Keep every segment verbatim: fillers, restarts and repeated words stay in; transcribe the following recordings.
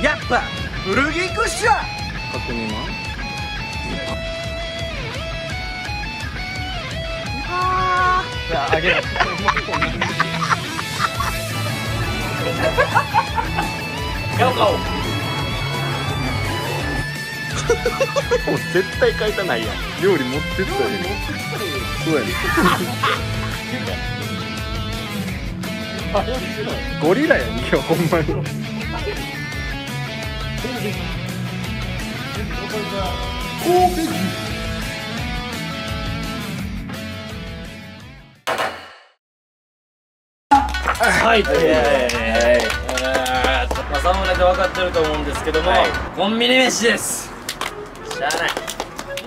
やっぱ古着行くっしょ。 確認はあげる。ガオガオ。 もう絶対書いたないやん。料理持ってったよ。そうやね。ゴリラやん今日ほんまに。 はい、ということで、まあサムネで分かってると思うんですけども、コンビニ飯です。しゃあない。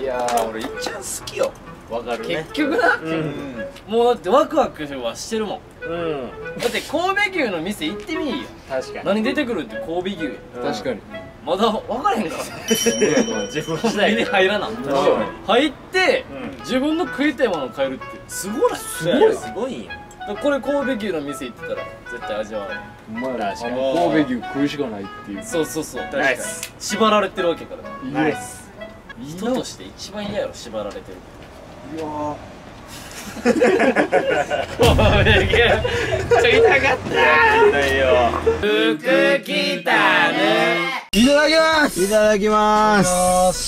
いやー、俺いっちゃん好きよ。 わかるね。結局な、もうだってワクワクはしてるもん。だって神戸牛の店行ってみいよ。 確かに。 何出てくるって神戸牛や。 確かに。 まだ分からへんから。 自分コンビニ入らな。入って自分の食いたいものを買えるってすごない？ すごいすごいんや。 これ神戸牛の店行ってたら絶対味わえる。 お前ら神戸牛食うしかないっていう。 そうそうそう。 ナイス。 縛られてるわけから。 ナイス。 人として一番嫌やろ、縛られてる。 いやー。 神戸牛ちょ痛かった。痛いよ。服着たね。 いただきます。いただきます。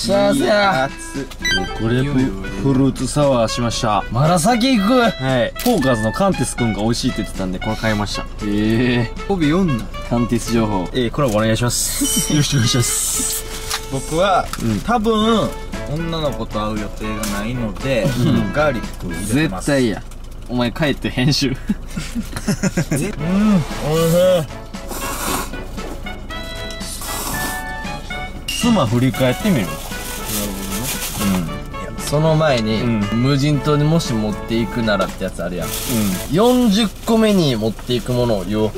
幸せや。 グレープフルーツサワーしました。 まだ先行く。 はい。フォーカーズのカンティスくんが美味しいって言ってたんで、これ買いました。ええー。 帯読んだ。 カンティス情報。えー、コラボお願いします。よろしくお願いします。 僕は、多分女の子と会う予定がないので、ガーリック入れてます。 絶対や。お前帰って編集。 うん、おいしい。 妻振り返ってみる。 その前に、 うん無人島にもし持っていくならってやつあるやん。よんじゅっこめに持っていくものを言おう。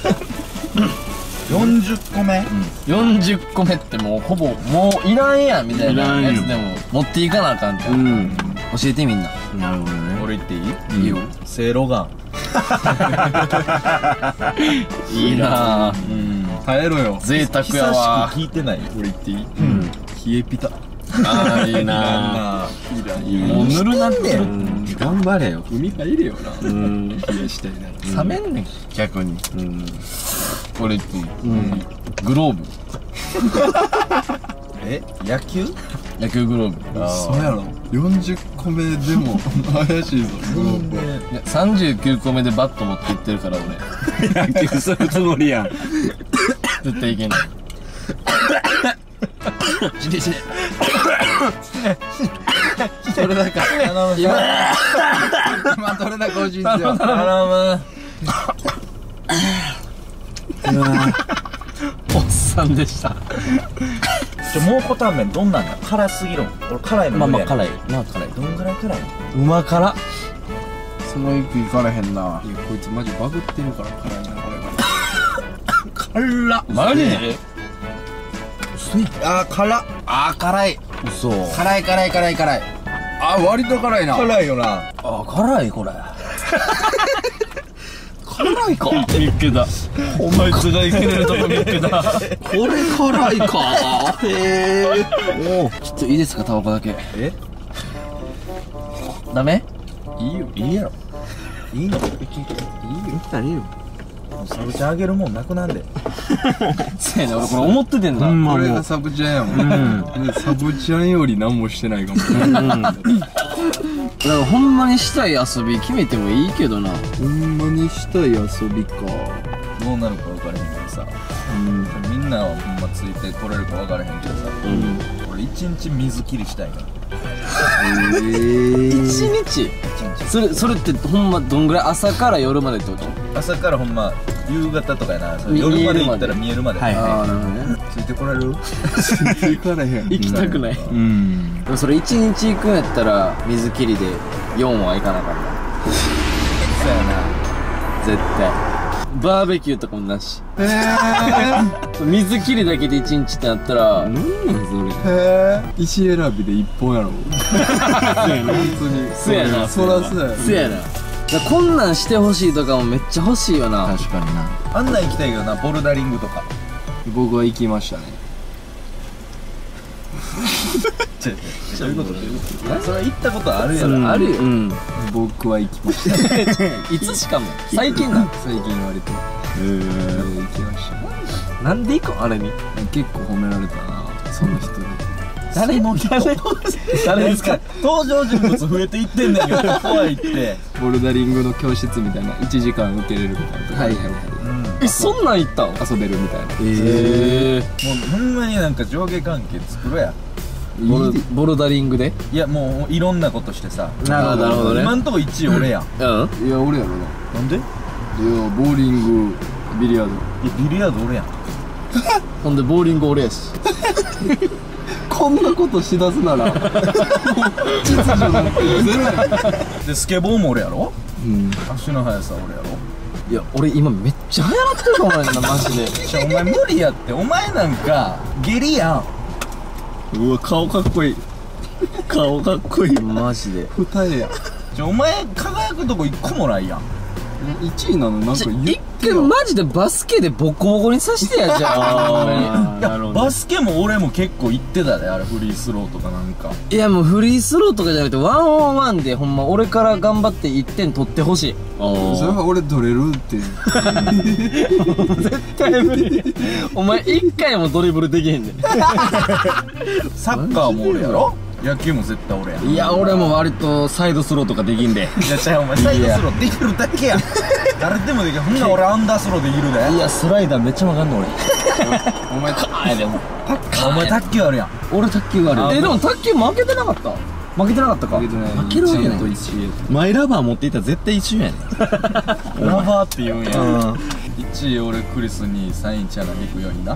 よんじゅっこめ、 よんじゅっこめってもうほぼもういらんやんみたいなやつでも持っていかなあかんって、 うん。 教えてみんな。 なるほどね。 俺言っていい？ いいよ。 せいろがん。 いいなぁ。 うん。耐えろよ。贅沢やわ。 久しく聞いてない。 俺言っていい？ うん。 冷えピタ。 ああ、いいなぁ。 いらん。 もうぬるなってる。 頑張れよ。海入れよな。 うん。 冷やしたいな。冷めんねん。逆に。 うん。 俺言っていい？ うん。 グローブ。 え、野球？ 野球グローブ。 そうやろ。よんじゅっこめでも怪しいぞ。 いやさんじゅうきゅうこめでバット持っていってるから俺。 野球するつもりやん。 絶対いけない。死ね死ね。それだか。頼む。今今取れた個人ですよ。頼む。おっさんでした。 じゃ、蒙古タンメンどんなんだ？辛すぎるん？俺辛いのまあまあい。 辛い。まあ辛い。 どんぐらい辛いの？ うま辛。 その一句いかれへんな。 いやこいつマジバグってるから辛いなこれが。辛っ。マジで？ あー、辛っ。 あー辛い。 嘘。 辛い辛い辛い辛い。あー割と辛いな。 辛いよな。 あー辛いこれ。辛いか。 見っけた。 お前つがいけれるとこ見っけた。これ辛いか。へえ。おお。ちょっといいですかタバコだけ。 え？ ダメ？ いいよ。いいやろ。いいの？いいよ。いいよ。サブちゃんあげるもんなくなんで。 せやね俺これ思っててんだ。 これがサブちゃんやもん。サブちゃんより何もしてないかも。 だからほんまにしたい遊び決めてもいいけどな。 ほんまにしたい遊びか。どうなるか分からへんけどさ。みんなはほんまついてこれるか分からへんけどさ。俺一日水切りしたいから。 一日？それそれってほんまどんぐらい朝から夜までってこと？ 朝からほんま夕方とかやな。夜まで行ったら見えるまで。 はいああなるほどね。 ついてこられる？ついていかれへん。 行きたくない。 うん。 でもそれ一日行くんやったら水切りでよんは行かなかった。 そうやな。 絶対。バーベキューとかもなし。へえ。水切りだけで一日ってなったら。 なんなんそれ。 へえ。石選びで一本やろ。そうやな。本当に。 そうやな。 そらそうや。 そうやな。こんなんしてほしいとかもめっちゃ欲しいよな。 確かにな。 あんなん行きたいけどな、ボルダリングとか。 僕は行きましたね。 そういうことどういうことそれは行ったことあるやろ。 あるよ。 うん。 僕は行きました。 いつしかも。最近な。 最近割と。 えー、 行きました。 なんで行くんあれに。 結構褒められたな、その人に。 誰の誰誰ですか。 登場人物増えていってんねんけど怖いって。 ボルダリングの教室みたいな、いちじかん受けれるみたいなとこ。はいはいはい。 え、そんなん行ったん。 遊べるみたいな。 ええ。 もうほんまになんか上下関係作ろうや。 ボルボルダリングで。 いやもういろんなことしてさ。 なるほどなるほどね。 今んとこいちい俺やん。 うん。 いや、俺やろな。 なんで？いやボーリング、ビリヤード。 ビリヤード俺やん。 ほんでボーリング俺やし。 こんなことしだすならもう秩序なんてゼロや。 でスケボーも俺やろ。 うん。 足の速さ俺やろ。 いや、俺今めっちゃ流行ってるかもねんな、マジで。 じゃお前無理やって。お前なんか下痢やん。 うわ、顔かっこいい。顔かっこいい。マジで。 二重や。 じゃお前輝くとこ一個もないやん。 いちいなのなんか言って一回マジでバスケでボコボコにさしてや、じゃあ。 いやバスケも俺も結構行ってたで、あれフリースローとかなんか。 いやもうフリースローとかじゃなくてワンオンワンでほんま俺から頑張っていってん取ってほしい。 それは俺取れるって絶対無理。お前一回もドリブルできへんねん。 サッカーも俺やろ。野球も絶対俺やん。 いや俺も割とサイドスローとかできんで。 いやちゃうお前サイドスローできるだけやん。誰でもできる。ほんなら俺アンダースローできるで。 いやスライダーめっちゃ曲がんの俺。 お前カーでもお前卓球あるやん。 俺卓球ある。えでも卓球負けてなかった。負けてなかったか。 負けてない。 負けるわけない。 と一位。 マイラバー持っていったら絶対一緒やねん。 ラバーって言うんや。 うん。 いちい俺クリスにさんいチャナ行くようにな。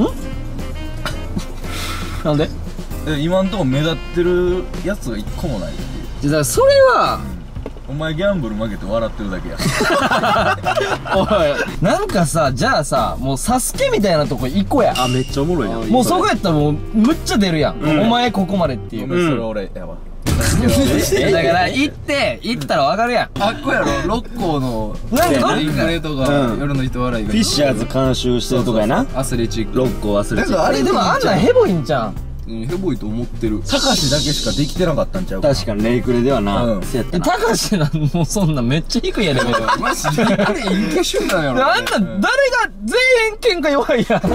なんで？ で今んとこ目立ってるやつが一個もないっていう。 じゃだからそれはお前ギャンブル負けて笑ってるだけや。 おいなんかさじゃあさもうサスケみたいなとこ行こうや。 あ、めっちゃおもろいやん。 もうそこやったらもうむっちゃ出るやん、お前ここまでっていう。 ごめんそれ俺やわ。 えだから行って行ったら分かるやん。 あっこやろ、六甲のなんかリンクレとか夜の人笑いがフィッシャーズ監修してるとかやな。 アスレチック。 六個忘れてた。 あれでもあんなんヘボいんじゃん。 うんヘボいと思ってる。 たかしだけしかできてなかったんちゃうか。 確かにレイクレではな、 うんそうやったな。 たかしなんもうそんなめっちゃ低いやねんけど。 マジでこれ隠居集団やろ。 あんな誰が全員喧嘩弱いやん。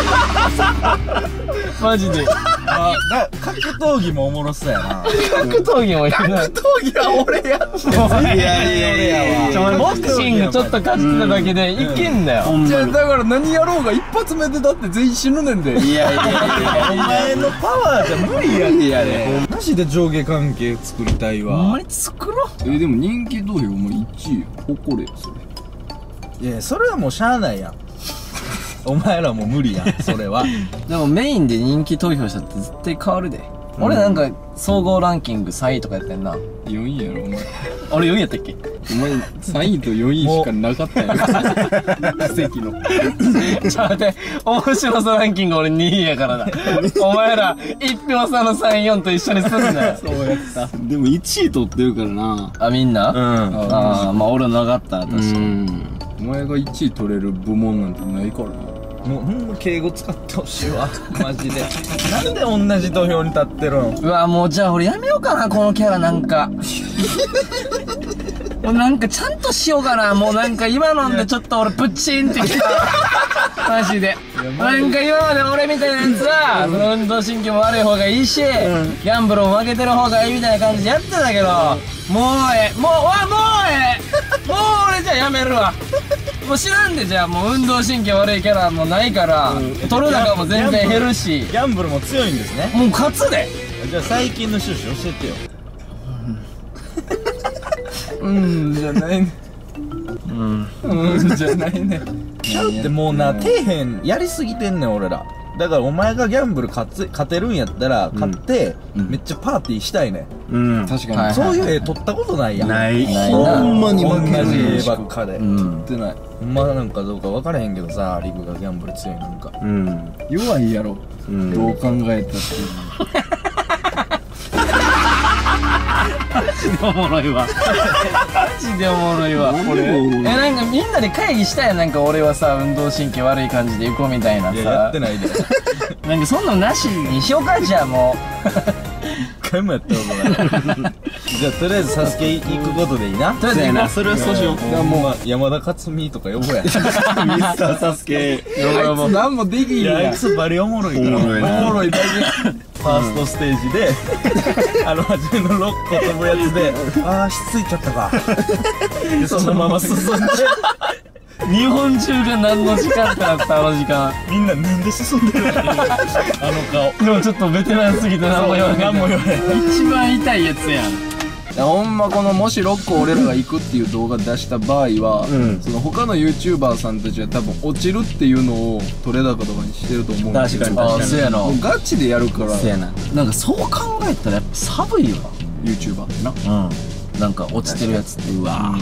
マジで。 あだ格闘技もおもろそうやな。 格闘技もいいな。 格闘技は俺やってん。いやいや俺やわ。 ちょお前ボクシングちょっと勝ってただけでいけんだよ。 じゃあだから何やろうが一発目でだって全員死ぬねんで。 いやいやいやお前のパワーじゃ無理やいやね。 マジで上下関係作りたいわ。 ほんまに作ろう。 えでも人気投票もいちい誇れよそれ。 いやそれはもうしゃあないやん。お前らも無理やんそれは。 でもメインで人気投票したって絶対変わるで。俺なんか総合ランキングさんいとかやってんな。 よんいやろお前。 俺よんいやったっけ。 お前さんいとよんいしかなかったやろ。奇跡の。 ちょっと待って、面白さランキング俺にいやからだ。お前らいち票差のさん、よんと一緒にすんなよ。そうやった。 でもいちい取ってるからな。 あ、みんな。 うん。 ああ、まあ俺なかった確かに。 うん。 お前がいちい取れる部門なんてないからな。 もうほんま敬語使ってほしいわマジで。なんで同じ土俵に立ってるん。 うわもうじゃあ俺やめようかなこのキャラなんか。もうなんかちゃんとしようかな。もうなんか今のんでちょっと俺プッチンってきた。マジで。なんか今まで俺みたいなやつは、その運動神経も悪い方がいいし、ギャンブルも負けてる方がいいみたいな感じでやってたけど、もうええ、もう、わ、もうええ、もう俺じゃあやめるわ。もう知らんでじゃあもう運動神経悪いキャラもないから、取る中も全然減るし、 ギャンブルも強いんですね。 もう勝つで。 じゃあ最近の趣旨教えてよ。 うんじゃないね。 うん。 うんじゃないね。 ちゃうってもうな、底辺やりすぎてんねん俺ら。だからお前がギャンブル勝つ勝てるんやったら勝って、めっちゃパーティーしたいねん。 うん。 確かに。 はいそういう絵撮ったことないやん。 ない。 ないほな。 んまに同負けるじ絵しばっかで。 うん。 ってない。 ほんまなんかどうか分からへんけどさ、リクがギャンブル強いなんか。 うん。 弱いやろ。 うん。 どう考えたって。 ジでおもろいわマジでおもろいわこれえなんかみんなで会議したやんなんか俺はさ運動神経悪い感じで行こうみたいなさいややってないでなんかそんなのなしにしようかじゃあもう一回もやったことないじゃあとりあえずサスケ行くことでいいなとりあえずなそれはそうしようもう山田勝美とか呼ぼうやミスターサスケあいつ何もできんいやあやいつバリおもろいからおもろいなおもろいだけファーストステージであの初めのろっこ飛ぶやつでああしついちゃったかでそのまま進んで日本中が何の時間ってなったあの時間みんななんで進んでるのあの顔でもちょっとベテランすぎて何も言わない何も言わない一番痛いやつやんほんまこのもしろっこ俺らが行くっていう動画出した場合は、その他の YouTuber さんたちは多分落ちるっていうのを撮れ高とかにしてると思うんだけど確かに確かにそうやなもうガチでやるからそうやななんかそう考えたらやっぱ寒いよ YouTuber ってななうんなんか落ちてるやつってうわ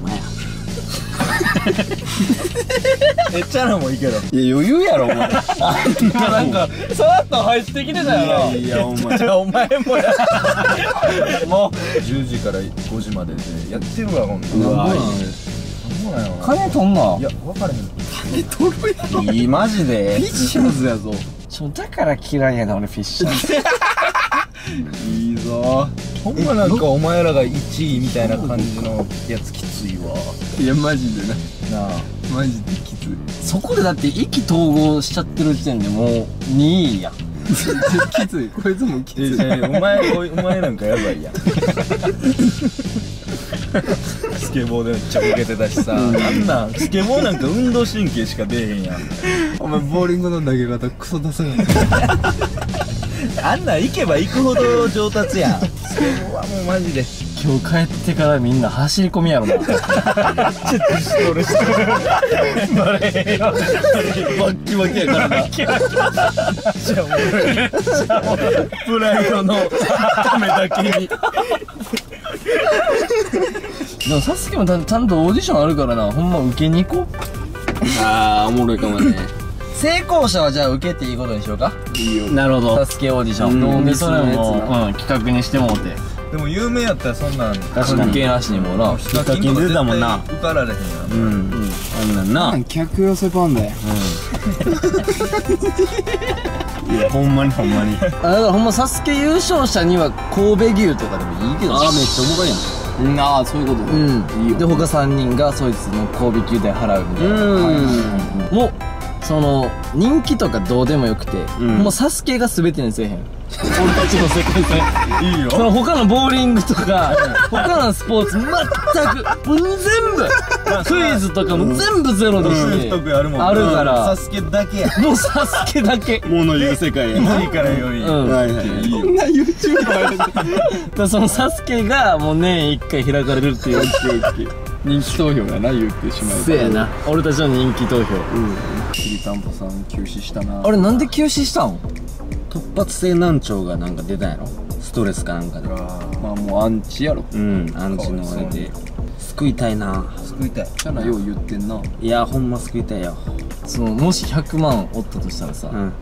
えチャラもいいけどいや余裕やろお前なんかさらっと入ってきてたよいやお前じゃあお前もやもうじゅうじからごじまででやってるわほんとうわなんぼなんやろな金取んないや分かれへんいいマジでフィッシャーズやぞちょだから嫌いやな俺フィッシャーズいいぞほんまなんかお前らがいちいみたいな感じのやつきついわいやマジでななあマジできついそこでだって意気投合しちゃってる時点でもうにいやんきついこいつもきついええお前おお前なんかやばいやんスケボーでめっちゃボケてたしさなんなんスケボーなんか運動神経しか出えへんやんお前ボーリングの投げ方クソダサいあんなん行けば行くほど上達やんスケボーはもうマジで今日帰ってからみんな走り込みやろなちょっとしとるしとるバレへんよバッキバキやからなじゃあおもろいプライドのためだけにでもサスケもちゃんとオーディションあるからなほんま受けに行こうあーおもろいかもね成功者はじゃあ受けていいことにしようかいいよなるほどサスケオーディションうんでそれも、 ミスのやつなうん、企画にしてもうてでも有名やったらそんなん関係なしにもなヒカキン出てたもんな受かられへんやんうんあんなんな客寄せパンダやいやほんまにほんまにあだからほんまサスケ優勝者には神戸牛とかでもいいけどあーめっちゃおもろいやんうんああそういうことねうんいいよで他さんにんがそいつの神戸牛代払うみたいなうんもうその人気とかどうでもよくて、 んもうサスケが全てにせえへん俺たちの世界線いいよその他のボーリングとか他のスポーツ全くもう全部クイズとかも全部ゼロにして不得あるもんなあるからサスケだけやもうサスケだけ物言う世界やいいからよりうんはいはいいいよこんな YouTuber やだからそのサスケがもう年一回開かれるっていう人気投票やな言ってしまえばせやな俺たちの人気投票きりたんぽさん休止したなあれなんで休止したん突発性難聴がなんか出たんやろストレスかなんかでまあもうアンチやろうんアンチのあれで救いたいな救いたいキャナよう言ってんないやほんま救いたいよそのもしひゃくまんおったとしたらさ、 うん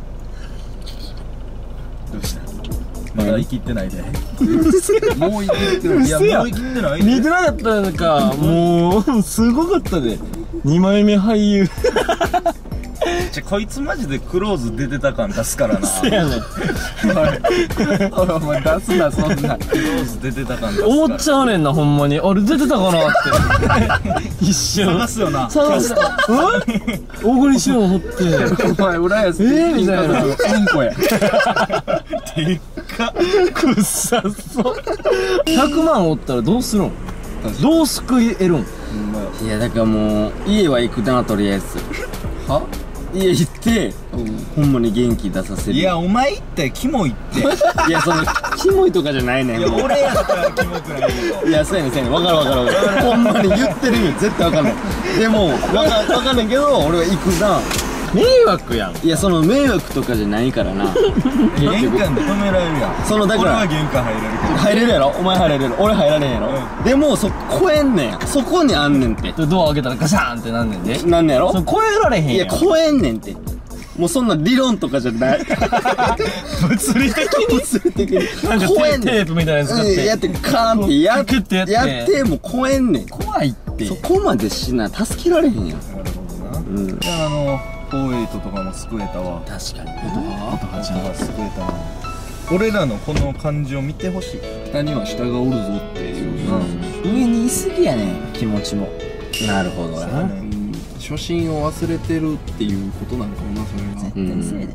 どうしたまだ生きってないでもう言ってるいやもう生きってないで見てなかったのかもうすごかったでにまいめ俳優じゃこいつマジでクローズ出てた感出すからなせやねんお前出すなそんなクローズ出てた感出すから思っちゃうねんなほんまにあれ出てたかなって一瞬探すよな探したえ大栗旬を掘ってお前浦安えーみたいなうんこやでっかくっさそうひゃくまんおったらどうするんどう救えるんいやだからもう家は行くなとりあえずは家行ってほんまに元気出させるいやお前ってキモいっていやそのキモいとかじゃないねんいやもう俺やったらキモくないけどいやそうやねんそうやねん分かる分かる分かるほんまに言ってる意味絶対分かんないでも分か分かんないけど俺は行くな迷惑やんいやその迷惑とかじゃないからな玄関で止められるやんそのだから俺は玄関入れるけど入れるやろお前入れるやろ俺入られへんやろ、でもそ超えんねんそこにあんねんってでドア開けたらガシャーンってなんねんでなんねやろそれ超えられへんやんいや超えんねんってもうそんな理論とかじゃない。 物理的に物理的に。 なんか怖えねん。 テープみたいなやつ使ってやって、カーンってやっクッてやってやって、もう怖えんねん。 怖いってそこまでしな、助けられへんやん。 なるほどな。 うん。 じゃああのフォーエイトとかも救えたわ。 確かに。 音が救えたわ。俺らのこの感じを見てほしい。 下には下がおるぞっていうな、 上にいすぎやねん気持ちも。 なるほどな。 うん初心を忘れてるっていうことなんかもな、それが。 うん。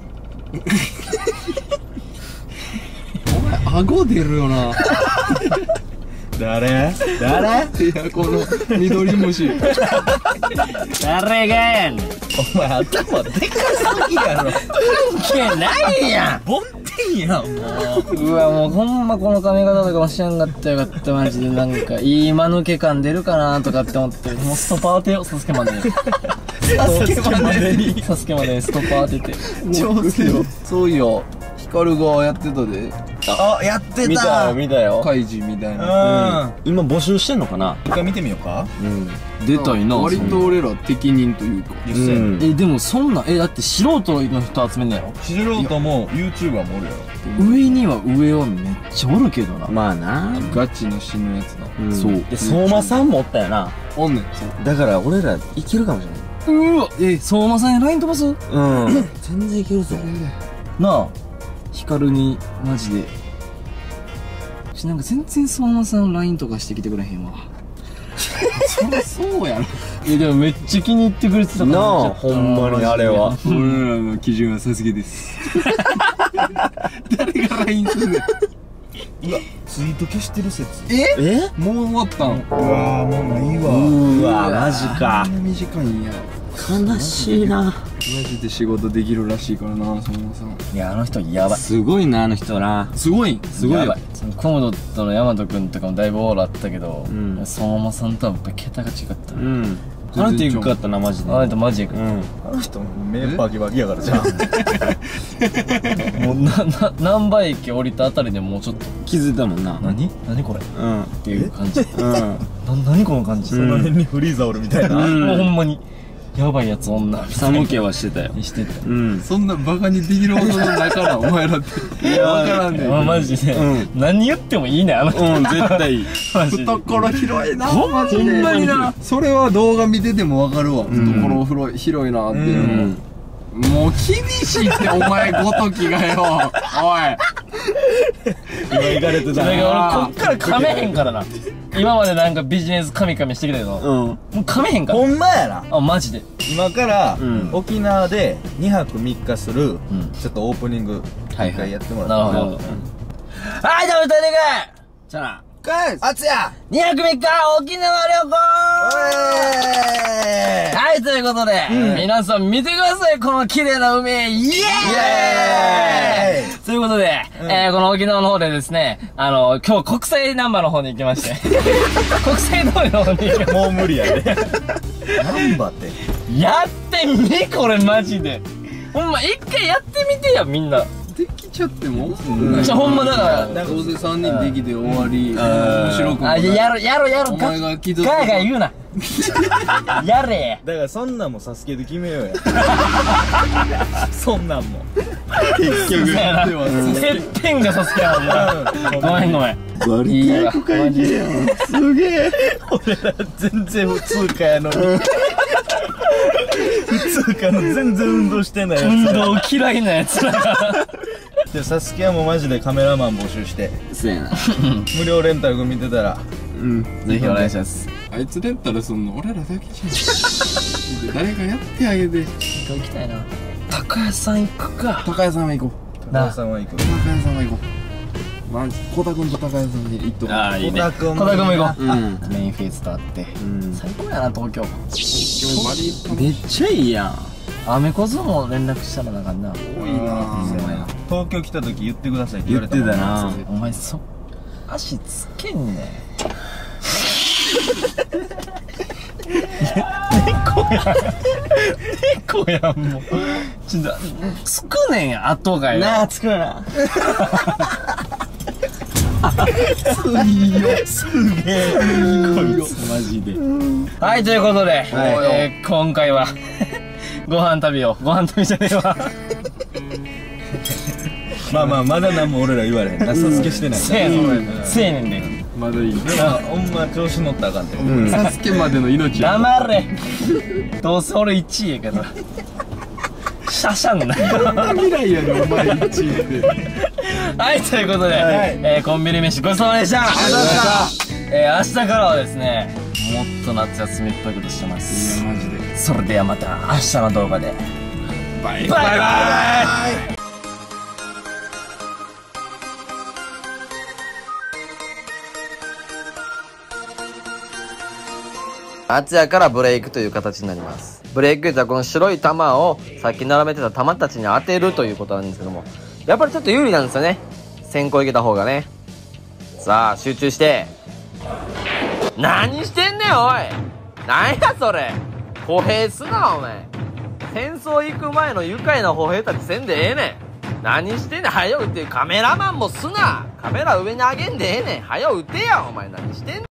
お前顎出るよな。 誰？ 誰？ いや、この緑虫。 誰がやねん。 お前頭でかすぎやろ。 関係ないやん。 ボンテンやんもう。 うわ、もうほんまこの髪型とかもしやんかったよかった、マジで。なんかいい間抜け感出るかなとかって思って、もうストパー当てよう、サスケまでに。サスケまでにサスケまでにストパー当てて。 上手よ。そういや、ヒカルがやってたで。 あ、やって見たよ、見たよ。 カイジみたいな。 うん。 今募集してんのかな？ 一回見てみようか。 うん。 出たいな。 割と俺ら適任というか。 うん。 え、でもそんな、え、だって素人の人集めんねやろ。 素人も YouTuber もおるやろ。 上には上はめっちゃおるけどな。 まあな。 ガチの死ぬやつな。 うんそう。 で、相馬さんもおったよな。 おんねん。 だから俺らいけるかもしれないうわ、え、相馬さんに ライン 飛ばすうん。全然いけるぞ。 なあ、ヒカルに、マジで。し、なんか全然相馬さん ライン とかしてきてくれへんわ。 そりゃそうやろ。 いや、でもめっちゃ気に入ってくれてたから。 なあ、ほんまにあれは。 俺らの基準はサスケです。誰が ライン すんねん。 うわ、ツイート消してる説。 え？ もう終わったん。 うわー、もうないわ。 うわ、マジかこ。んな短いんや。 悲しいな。 マジで仕事できるらしいからな、相馬さん。 いや、あの人やばい。 すごいな、あの人な。 すごいんすごいよやばい。そのコムドットのヤマト君とかもだいぶオーラあったけど、 ん相馬さんとはやっぱ桁が違った。 うん。あの人行くかったな、マジで。 あの人マジで。 うん。 あの人も目バキバキやからじゃん。 もうな、な、難波駅降りたあたりでもうちょっと、 気づいたもんな。 何何これっうん。 ていう感じ。 うん。 な、何この感じ。 その辺にフリーザおるみたいな。 もうほんまに、やばいやつ女みたい寒気はしてたよ。 にしてた。 うん。 そんなバカにできるほどの仲な、お前らって。いや、わからんねん。 まあ、マジで、 う何言ってもいいね、あの人。 うん、絶対いい。 マジで。 懐広いな、 ほんマジで。 ほんまにな。 それは動画見ててもわかるわ。懐広い、広いなっていうのも。もう厳しいって、お前ごときがよ。おい。 今行かれてだから俺、こっから噛めへんからな。今までなんかビジネス噛み噛みしてきたけど、 うん。 もう噛めへんから。 ほんまやな。 あ、マジで。 今からん沖縄でにはくみっかするんちょっとオープニングはい一回やってもらって。 なるほど。はい、どうも、とにかくじゃあな。 あつやにはくみっか沖縄旅行はい、ということで、皆さん見てください、この綺麗な海。イエーイイエーイということで、えー、この沖縄の方でですね、あの、今日国際ナンバーの方に行きまして、国際通りの方に行きましもう無理やで。ナンバって。 て、やってみ、これマジで。ほんま、一回やってみてや、みんな。 できちゃってもじゃあほんまだから、 どうせさんにんできて終わり。面白くもなあ、 い。 いや、やろ、やろ、やろ、 お前が気づくガーガー言うな。やれ。 だからそんなんもサスケで決めようや。そんなんも。 結局。 そうやな。 ではてっぺんがサスケやもんな。ごめんごめん。 バリいいわ。マジで。 すげえ。 俺ら全然普通科やのに。普通科の全然運動してないや運動嫌いなやつだから。 つ。で、サスケはもうマジでカメラマン募集して、 そうやな。 無料レンタル組見てたら、 うん。 ぜひお願いします。 あいつレンタルすんの俺らだけじゃん。誰かやってあげて。 行きたいな。高谷さん行くか。 高谷さんは行こう。 高田さんは行く。 高谷さんは行こう。まあ、小田君と高谷さんで行っとこう。 ああ、いいね。 小田君小田君も行こう。 うん。 メインフェイスと会って。 うん。 最高やな、東京。 今日バリめっちゃいいやん。 アメコズも連絡したらなあかんな。 多いなぁ。 東京来た時言ってくださいって言言ってわれたもんたな。 お前そ、足つけんねん。猫やん。猫やん、もう。ちょっと、つくねんや、後がよ。 なあ、つくな。 マジで。はい、ということで、えー今回は、 ご飯食べよう。ご飯食べじゃねえわ。 まあまあまだ何も俺ら言われへんな。サスケしてないせやねん。せやねんで。 まだいいね。 ほんま調子乗ったらあかんて。 サスケまでの命や。 黙れ。どうせ俺いちいやけど。シャシャンな。 未来やねんお前いちいって。 はい、ということで、えーコンビニ飯ごちそうさまでした。ありがとうございました。えー、明日からはですね、もっと夏休みっぽいことしてます。 いやマジで。 それではまた明日の動画で。 バイバイバイ。 夏やからブレイクという形になります。ブレイクというのはこの白い玉をさっき並べてた玉たちに当てるということなんですけども、やっぱりちょっと有利なんですよね。先行いけた方がね。さあ集中して。何してんねんおい。なんやそれ。歩兵すなお前。戦争行く前の愉快な歩兵たちせんでええねん。何してんねん。早う打って。カメラマンもすな。カメラ上に上げんでええねん。早う打てやお前。何してんねん。